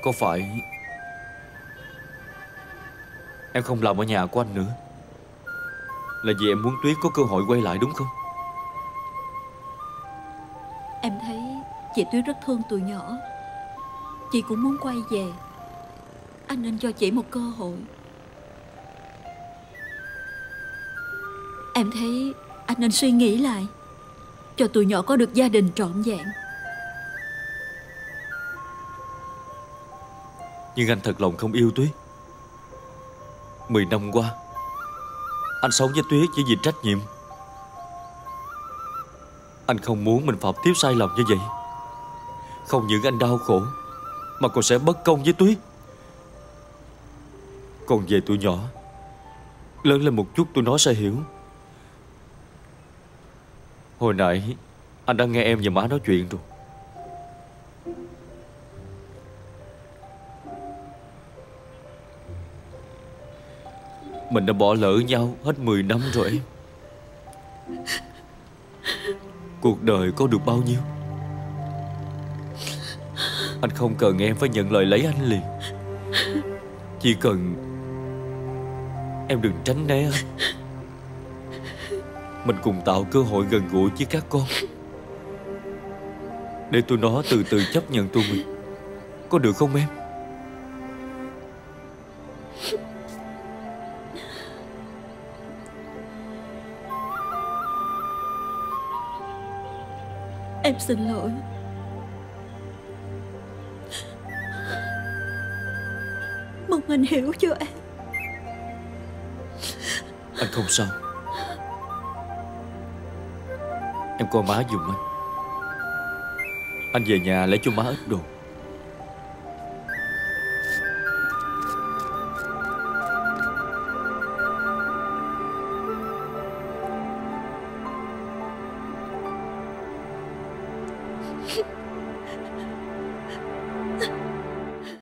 Có phải em không làm ở nhà của anh nữa là vì em muốn Tuyết có cơ hội quay lại đúng không? Em thấy chị Tuyết rất thương tụi nhỏ. Chị cũng muốn quay về. Anh nên cho chị một cơ hội. Em thấy anh nên suy nghĩ lại, cho tụi nhỏ có được gia đình trọn vẹn. Nhưng anh thật lòng không yêu Tuyết. 10 năm qua anh sống với Tuyết chỉ vì trách nhiệm. Anh không muốn mình phạm tiếp sai lầm như vậy. Không những anh đau khổ mà còn sẽ bất công với Tuyết. Còn về tụi nhỏ, lớn lên một chút tụi nó sẽ hiểu. Hồi nãy anh đã nghe em và má nói chuyện rồi. Mình đã bỏ lỡ nhau hết 10 năm rồi em. Cuộc đời có được bao nhiêu? Anh không cần em phải nhận lời lấy anh liền. Chỉ cần em đừng tránh né anh. Mình cùng tạo cơ hội gần gũi với các con, để tụi nó từ từ chấp nhận tụi mình. Có được không em? Em xin lỗi. Mong anh hiểu cho em. Anh không sao. Em coi má giùm anh. Anh về nhà lấy cho má ít đồ.